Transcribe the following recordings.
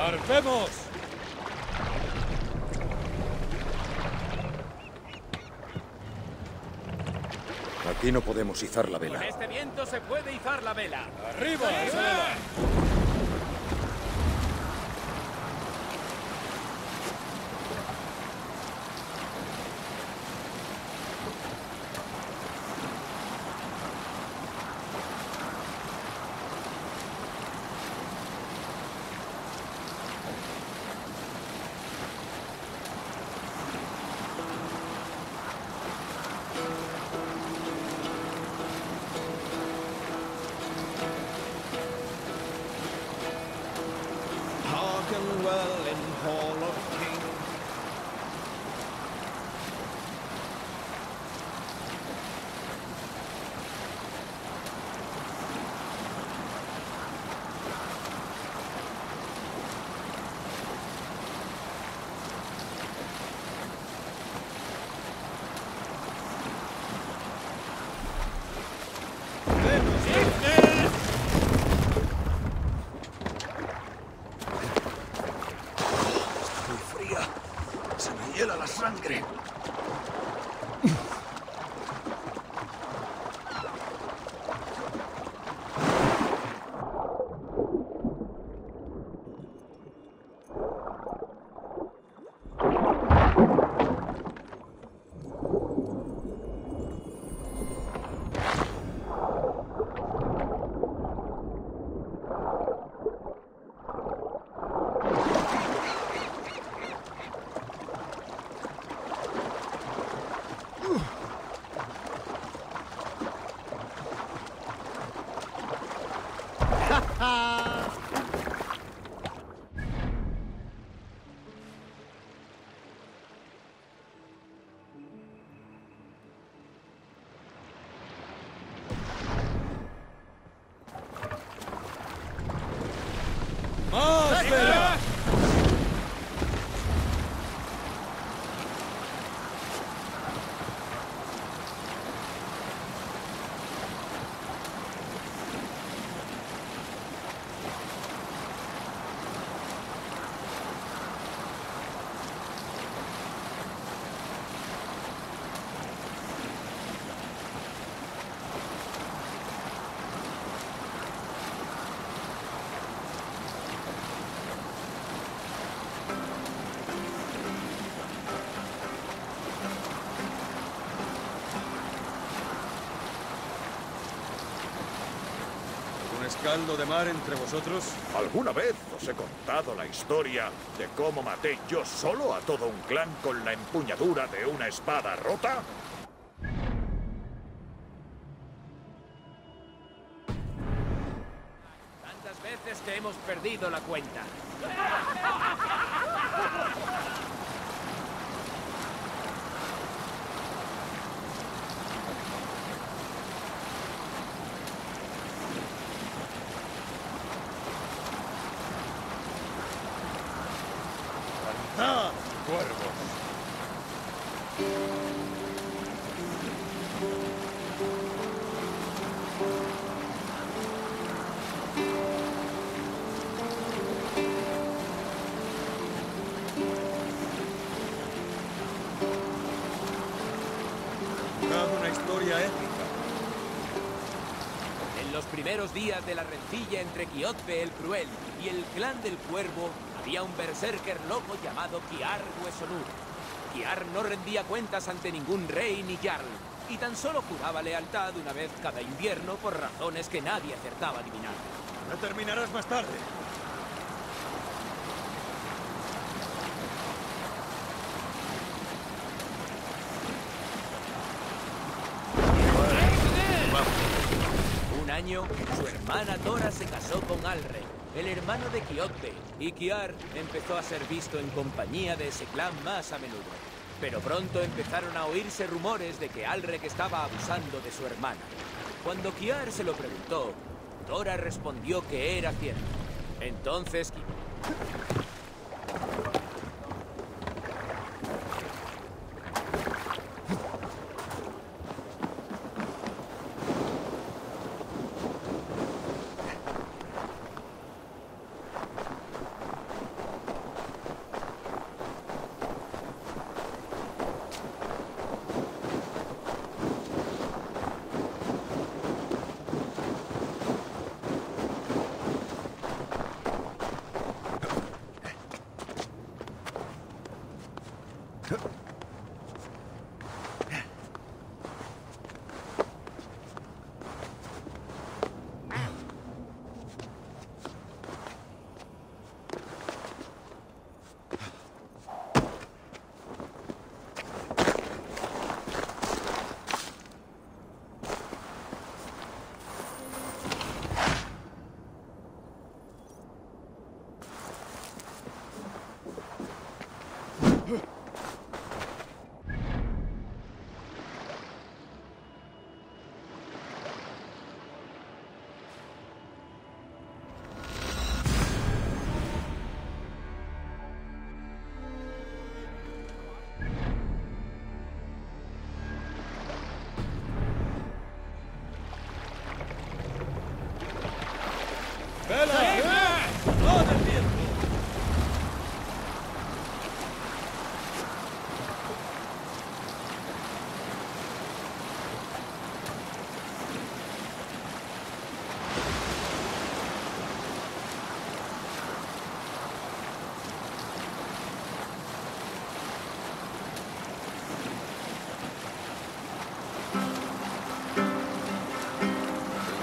¡Zarpemos! Aquí no podemos izar la vela. Con este viento se puede izar la vela. ¡Arriba! Hearken well in Hall of Kings. Muy fría. Se me hiela la sangre. ¡Más vela! ¿Un escaldo de mar entre vosotros? ¿Alguna vez os he contado la historia de cómo maté yo solo a todo un clan con la empuñadura de una espada rota? Tantas veces que hemos perdido la cuenta. ¡Ah, cuervos! Contad una historia épica. En los primeros días de la rencilla entre Quiothbe el Cruel y el clan del Cuervo, había un berserker loco llamado Kiar Huesonur. Kiar no rendía cuentas ante ningún rey ni jarl, y tan solo juraba lealtad una vez cada invierno por razones que nadie acertaba a adivinar. No terminarás más tarde. Un año, su hermana Dora se casó con Alre, el hermano de Quiothbe, y Kiar empezó a ser visto en compañía de ese clan más a menudo. Pero pronto empezaron a oírse rumores de que Alrek estaba abusando de su hermana. Cuando Kiar se lo preguntó, Dora respondió que era cierto. Entonces...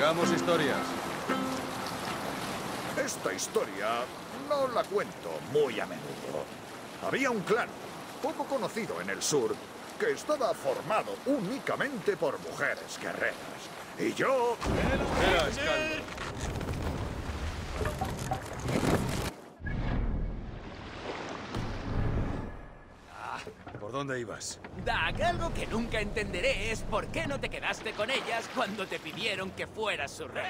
Hagamos historias. Esta historia no la cuento muy a menudo. Había un clan, poco conocido en el sur, que estaba formado únicamente por mujeres guerreras. Y yo... Espera, Escaldo. ¿Por dónde ibas? Dag, algo que nunca entenderé es por qué no te quedaste con ellas cuando te pidieron que fueras su rey.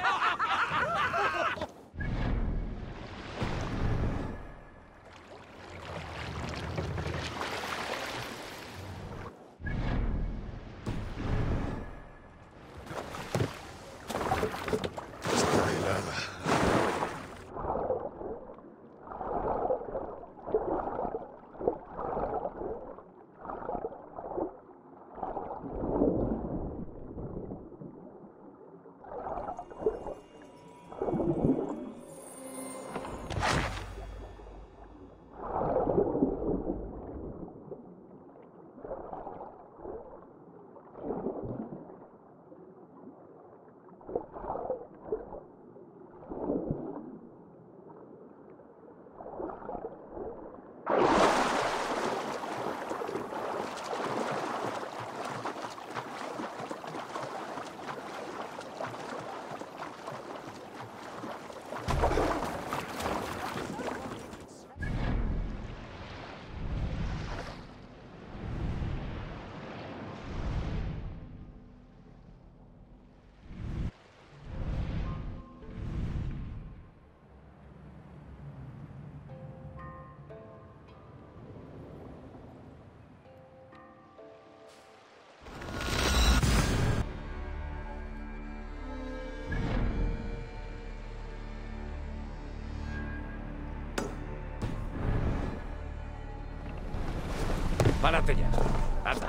Está helada. Párate ya. Anda.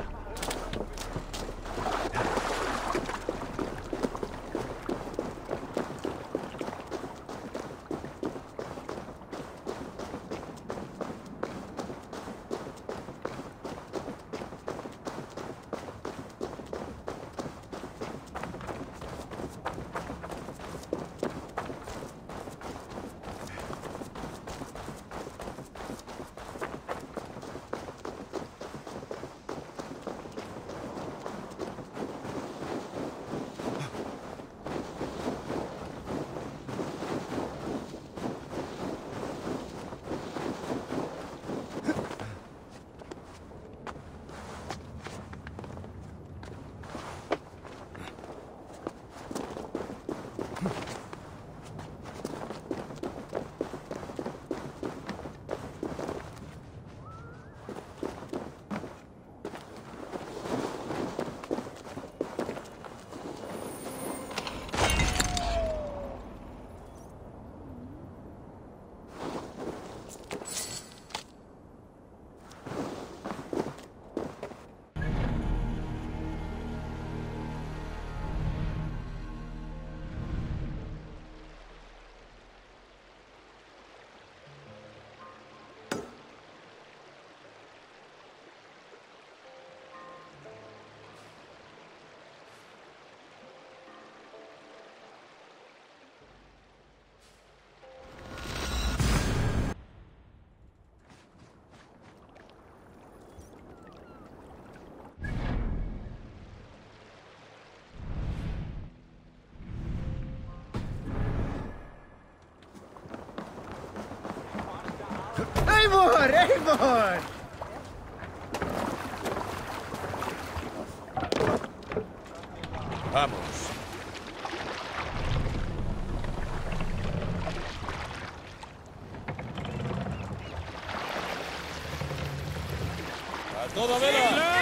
Eivor! Eivor! Vamos. ¡A toda vela!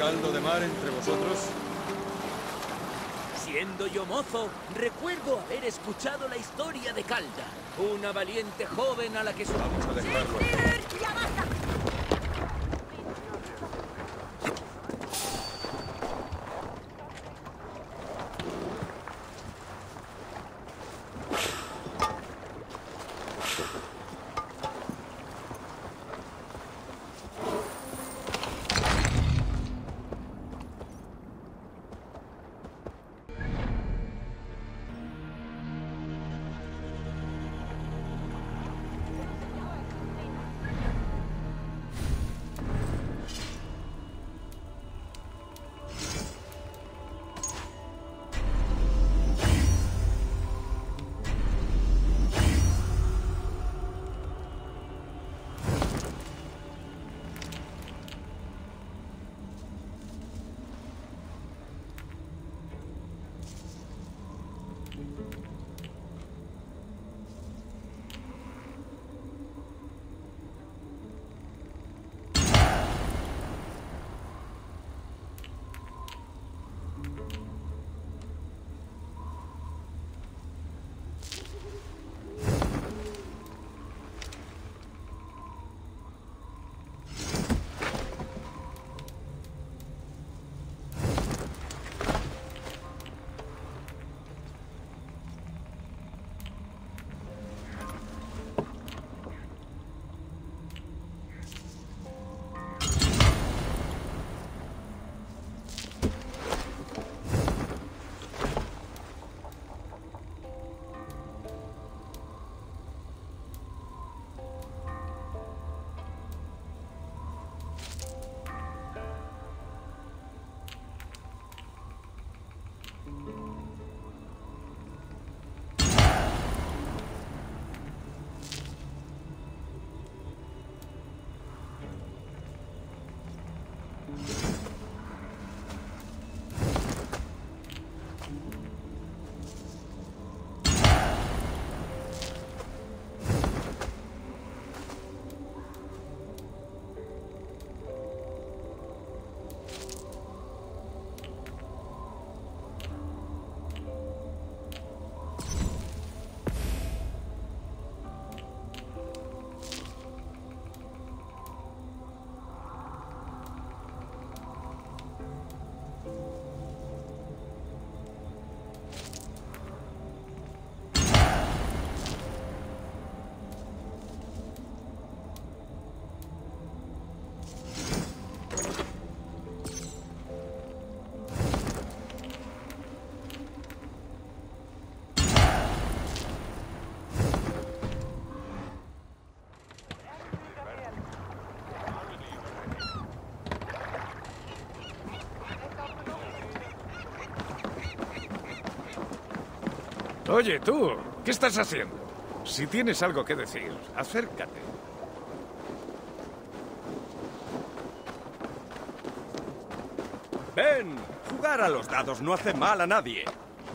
caldo de mar entre vosotros? Siendo yo mozo, recuerdo haber escuchado la historia de Calda, una valiente joven a la que su... Vamos a dejarlo. ¡Ya basta! Oye, tú, ¿qué estás haciendo? Si tienes algo que decir, acércate. Ven, jugar a los dados no hace mal a nadie.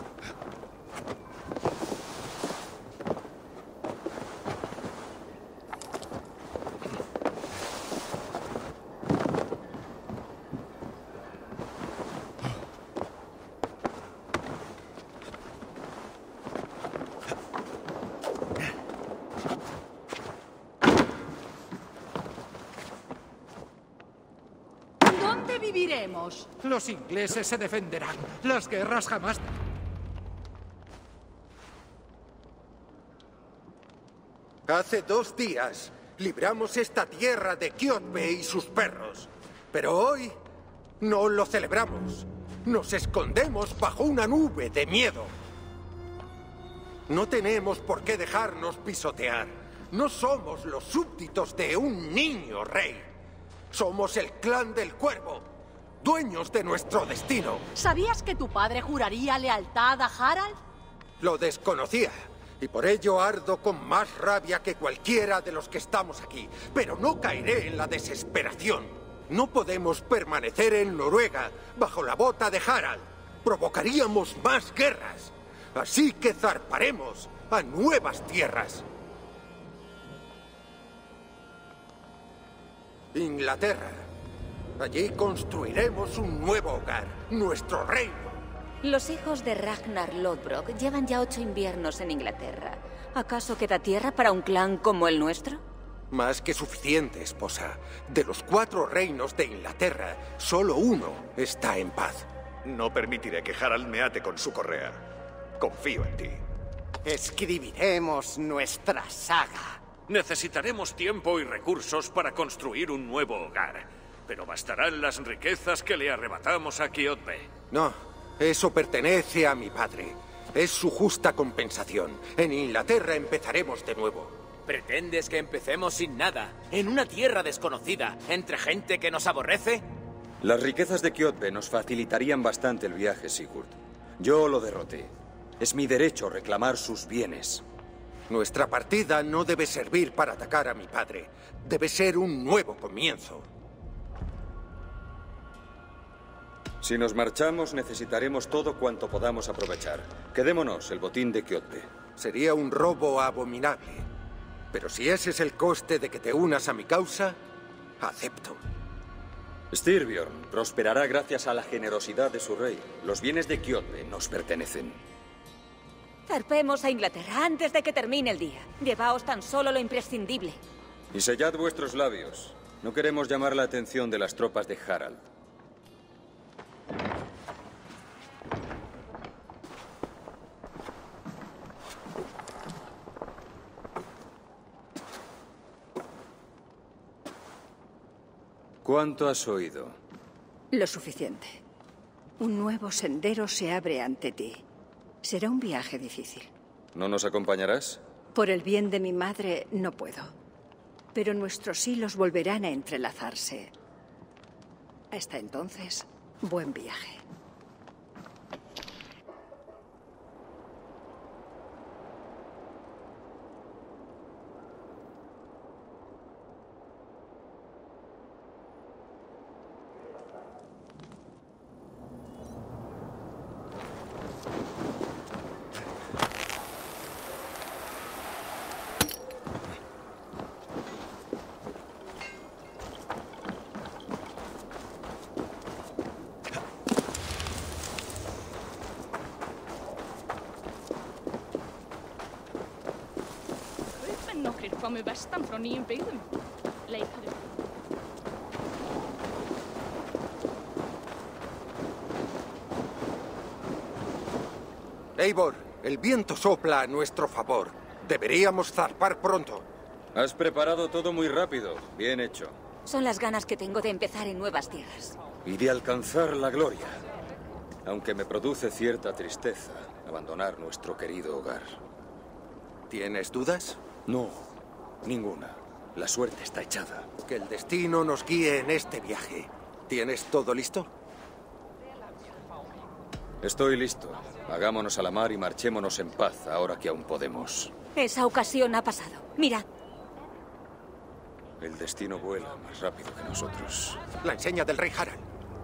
¿Dónde viviremos? Los ingleses se defenderán. Las guerras jamás... Hace 2 días libramos esta tierra de Kjotve y sus perros. Pero hoy no lo celebramos. Nos escondemos bajo una nube de miedo. No tenemos por qué dejarnos pisotear. No somos los súbditos de un niño rey. Somos el clan del Cuervo, dueños de nuestro destino. ¿Sabías que tu padre juraría lealtad a Harald? Lo desconocía, y por ello ardo con más rabia que cualquiera de los que estamos aquí. Pero no caeré en la desesperación. No podemos permanecer en Noruega bajo la bota de Harald. Provocaríamos más guerras. Así que zarparemos a nuevas tierras. Inglaterra, Allí construiremos un nuevo hogar, nuestro reino. Los hijos de Ragnar Lodbrok llevan ya 8 inviernos en Inglaterra. ¿Acaso queda tierra para un clan como el nuestro? Más que suficiente, esposa. De los 4 reinos de Inglaterra, solo uno está en paz. No permitiré que Harald me ate con su correa. Confío en ti. Escribiremos nuestra saga. Necesitaremos tiempo y recursos para construir un nuevo hogar. Pero bastarán las riquezas que le arrebatamos a Kjotve. No, eso pertenece a mi padre. Es su justa compensación. En Inglaterra empezaremos de nuevo. ¿Pretendes que empecemos sin nada, en una tierra desconocida, entre gente que nos aborrece? Las riquezas de Kjotve nos facilitarían bastante el viaje, Sigurd. Yo lo derroté. Es mi derecho reclamar sus bienes. Nuestra partida no debe servir para atacar a mi padre. Debe ser un nuevo comienzo. Si nos marchamos, necesitaremos todo cuanto podamos aprovechar. Quedémonos el botín de Kjotve. Sería un robo abominable. Pero si ese es el coste de que te unas a mi causa, acepto. Styrbjorn prosperará gracias a la generosidad de su rey. Los bienes de Kjotve nos pertenecen. Zarpemos a Inglaterra antes de que termine el día. Llevaos tan solo lo imprescindible. Y sellad vuestros labios. No queremos llamar la atención de las tropas de Harald. ¿Cuánto has oído? Lo suficiente. Un nuevo sendero se abre ante ti. Será un viaje difícil. ¿No nos acompañarás? Por el bien de mi madre, no puedo. Pero nuestros hilos volverán a entrelazarse. Hasta entonces, buen viaje. Nokkrir komu vestan frá nýjum byggðum. Leitaðu. Eivor, el viento sopla a nuestro favor. Deberíamos zarpar pronto. Has preparado todo muy rápido. Bien hecho. Son las ganas que tengo de empezar en nuevas tierras. Y de alcanzar la gloria. Aunque me produce cierta tristeza abandonar nuestro querido hogar. ¿Tienes dudas? No, ninguna. La suerte está echada. Que el destino nos guíe en este viaje. ¿Tienes todo listo? Estoy listo. Hagámonos a la mar y marchémonos en paz ahora que aún podemos. Esa ocasión ha pasado. Mira. El destino vuela más rápido que nosotros. La enseña del rey Harald.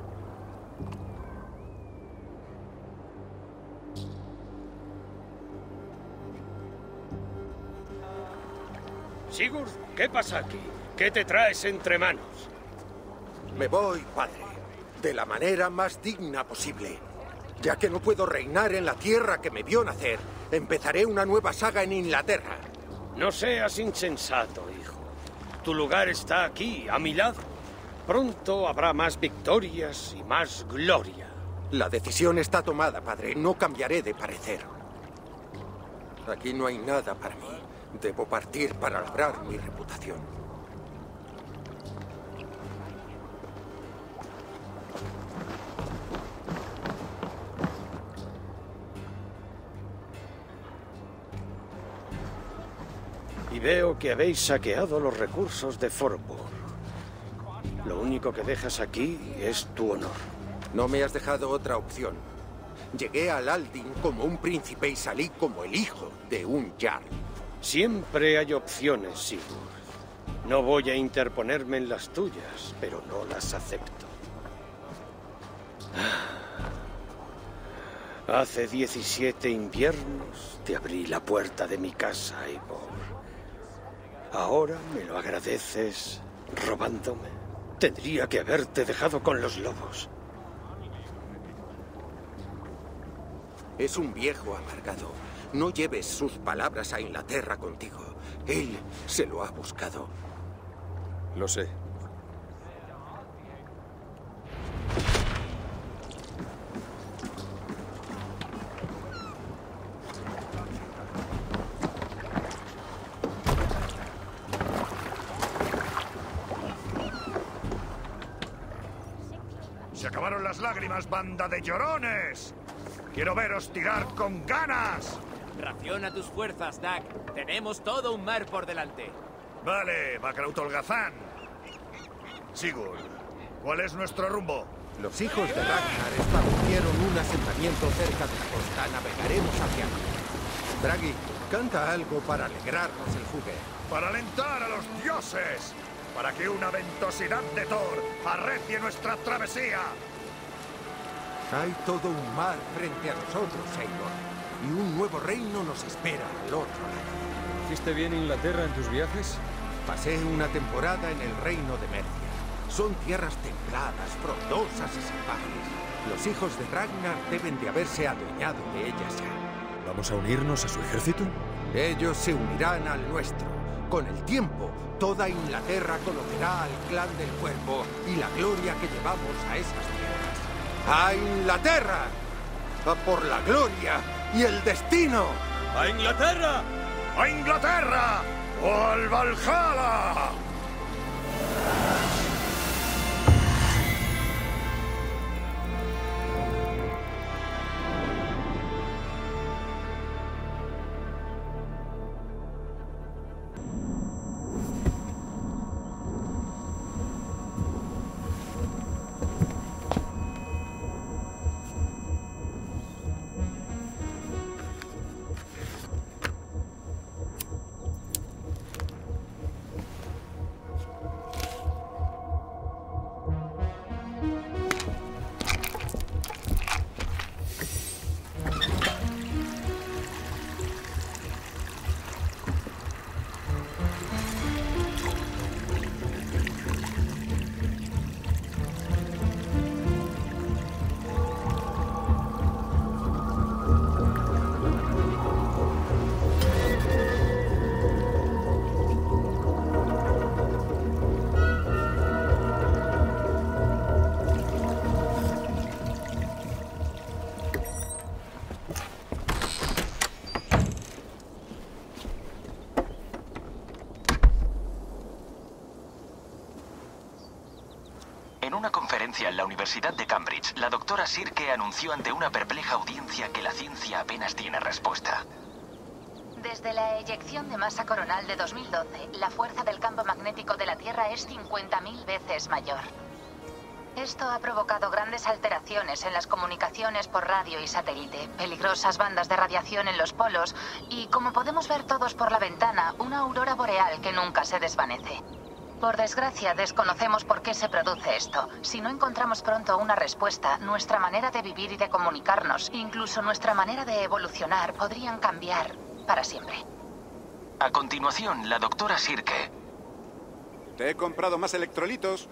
Sigurd, ¿qué pasa aquí? ¿Qué te traes entre manos? Me voy, padre, de la manera más digna posible. Ya que no puedo reinar en la tierra que me vio nacer, empezaré una nueva saga en Inglaterra. No seas insensato, hijo. Tu lugar está aquí, a mi lado. Pronto habrá más victorias y más gloria. La decisión está tomada, padre. No cambiaré de parecer. Aquí no hay nada para mí. Debo partir para labrar mi reputación. Y veo que habéis saqueado los recursos de Forburg. Lo único que dejas aquí es tu honor. No me has dejado otra opción. Llegué al Aldin como un príncipe y salí como el hijo de un jarl. Siempre hay opciones, Sigurd. No voy a interponerme en las tuyas, pero no las acepto. Hace 17 inviernos te abrí la puerta de mi casa, Eivor. Ahora me lo agradeces robándome. Tendría que haberte dejado con los lobos. Es un viejo amargado. No lleves sus palabras a Inglaterra contigo. Él se lo ha buscado. Lo sé. Se acabaron las lágrimas, banda de llorones. Quiero veros tirar con ganas. Raciona tus fuerzas, Dak. Tenemos todo un mar por delante. Vale, Bakraut Holgazán. Sigurd, ¿cuál es nuestro rumbo? Los hijos de Ragnar establecieron un asentamiento cerca de la costa. Navegaremos hacia allí. Draghi, canta algo para alegrarnos el juguete. Para alentar a los dioses. Para que una ventosidad de Thor arrecie nuestra travesía. Hay todo un mar frente a nosotros, Eivor. Y un nuevo reino nos espera al otro lado. ¿Hiciste bien Inglaterra en tus viajes? Pasé una temporada en el reino de Mercia. Son tierras templadas, frondosas y salvajes. Los hijos de Ragnar deben de haberse adueñado de ellas ya. ¿Vamos a unirnos a su ejército? Ellos se unirán al nuestro. Con el tiempo, toda Inglaterra conocerá al clan del cuervo y la gloria que llevamos a esas tierras. ¡A Inglaterra! ¡A por la gloria y el destino! ¡A Inglaterra! ¡A Inglaterra! ¡O al Valhalla! En una conferencia en la Universidad de Cambridge, la doctora Sirke anunció ante una perpleja audiencia que la ciencia apenas tiene respuesta. Desde la eyección de masa coronal de 2012, la fuerza del campo magnético de la Tierra es 50.000 veces mayor. Esto ha provocado grandes alteraciones en las comunicaciones por radio y satélite, peligrosas bandas de radiación en los polos y, como podemos ver todos por la ventana, una aurora boreal que nunca se desvanece. Por desgracia, desconocemos por qué se produce esto. Si no encontramos pronto una respuesta, nuestra manera de vivir y de comunicarnos, incluso nuestra manera de evolucionar, podrían cambiar para siempre. A continuación, la doctora Sirke. Te he comprado más electrolitos.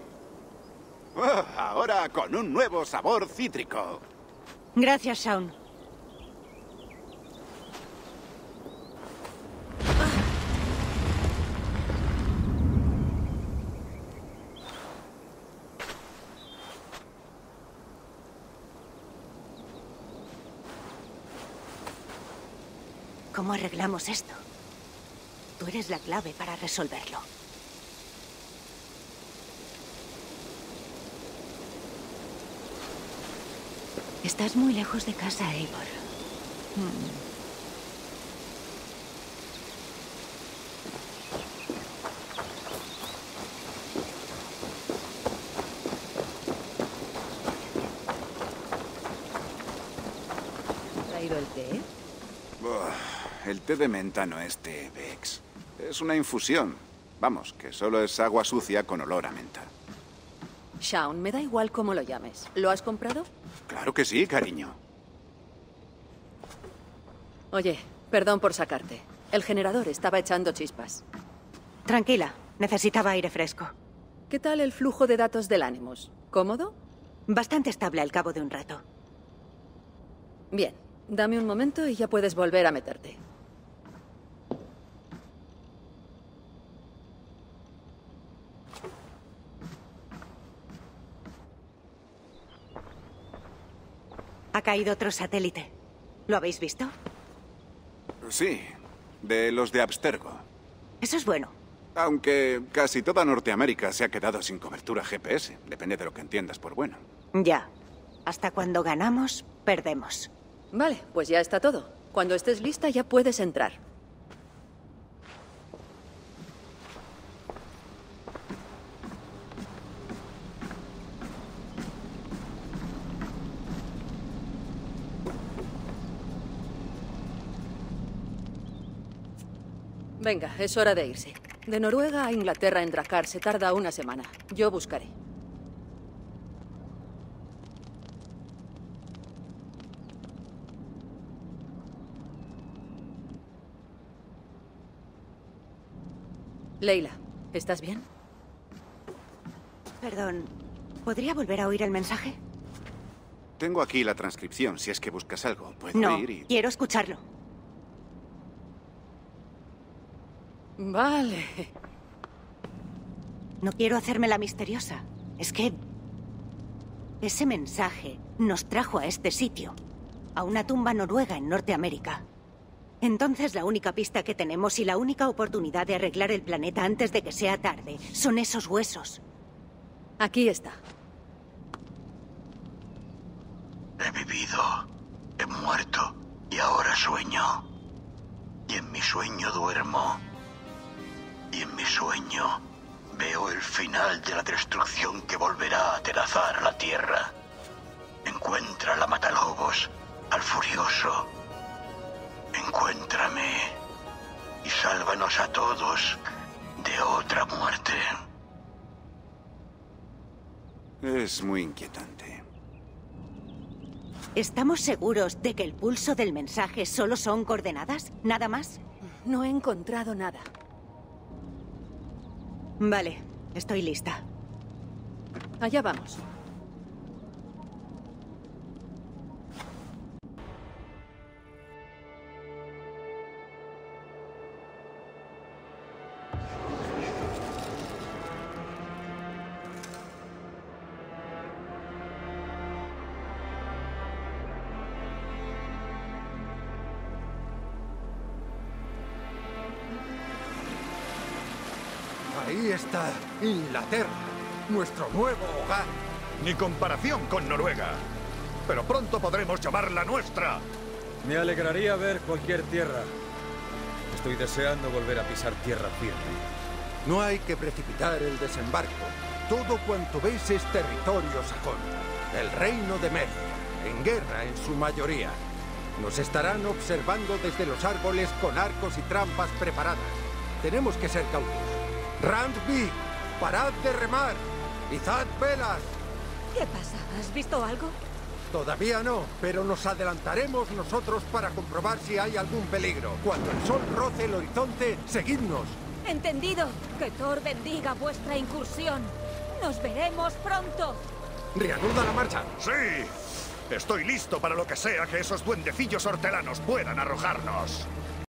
Oh, ahora con un nuevo sabor cítrico. Gracias, Shaun. ¿Cómo arreglamos esto? Tú eres la clave para resolverlo. Estás muy lejos de casa, Eivor. ¿Has traído el té? El té de menta no es té, Vex. Es una infusión. Vamos, que solo es agua sucia con olor a menta. Shaun, me da igual cómo lo llames. ¿Lo has comprado? Claro que sí, cariño. Oye, perdón por sacarte. El generador estaba echando chispas. Tranquila, necesitaba aire fresco. ¿Qué tal el flujo de datos del Animus? ¿Cómodo? Bastante estable al cabo de un rato. Bien, dame un momento y ya puedes volver a meterte. Ha caído otro satélite. ¿Lo habéis visto? Sí, de los de Abstergo. Eso es bueno. Aunque casi toda Norteamérica se ha quedado sin cobertura GPS. Depende de lo que entiendas por bueno. Ya. Hasta cuando ganamos, perdemos. Vale, pues ya está todo. Cuando estés lista ya puedes entrar. Venga, es hora de irse. De Noruega a Inglaterra en Drakkar se tarda una semana. Yo buscaré. Leila, ¿estás bien? Perdón, ¿podría volver a oír el mensaje? Tengo aquí la transcripción, si es que buscas algo. Puedo No, ir y... quiero escucharlo. Vale. No quiero hacerme la misteriosa. Es que... ese mensaje nos trajo a este sitio. A una tumba noruega en Norteamérica. Entonces la única pista que tenemos y la única oportunidad de arreglar el planeta antes de que sea tarde son esos huesos. Aquí está. He vivido, he muerto y ahora sueño. Y en mi sueño duermo. Y en mi sueño veo el final de la destrucción que volverá a atenazar la Tierra. Encuentra la Matalobos, al Furioso. Encuéntrame y sálvanos a todos de otra muerte. Es muy inquietante. ¿Estamos seguros de que el pulso del mensaje solo son coordenadas? ¿Nada más? No he encontrado nada. Vale, estoy lista. Allá vamos. Ahí está Inglaterra, nuestro nuevo hogar. Ni comparación con Noruega. Pero pronto podremos llamarla nuestra. Me alegraría ver cualquier tierra. Estoy deseando volver a pisar tierra firme. No hay que precipitar el desembarco. Todo cuanto ves es territorio sajón. El reino de Mercia, en guerra en su mayoría. Nos estarán observando desde los árboles con arcos y trampas preparadas. Tenemos que ser cautos. Randby, parad de remar. Izad velas. ¿Qué pasa? ¿Has visto algo? Todavía no, pero nos adelantaremos nosotros para comprobar si hay algún peligro. Cuando el sol roce el horizonte, seguidnos. Entendido. Que Thor bendiga vuestra incursión. Nos veremos pronto. ¡Reanuda la marcha! ¡Sí! Estoy listo para lo que sea que esos duendecillos hortelanos puedan arrojarnos.